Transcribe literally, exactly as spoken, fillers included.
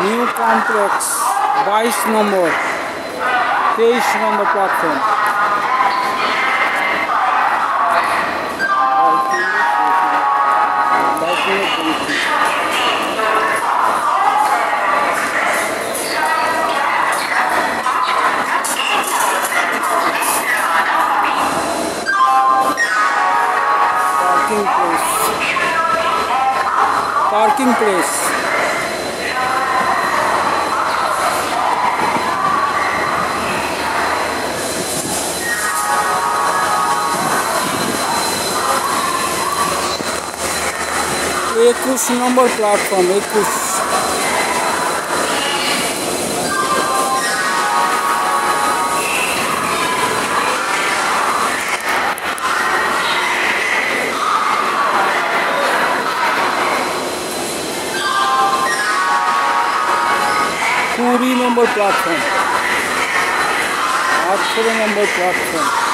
New complex বাইশ number তেইশ number platform. Parking place parking place इक्कीस नंबर प्लेटफॉर्म इक्कीस। कुड़ी नंबर प्लेटफॉर्म, अठारह नंबर प्लेटफॉर्म।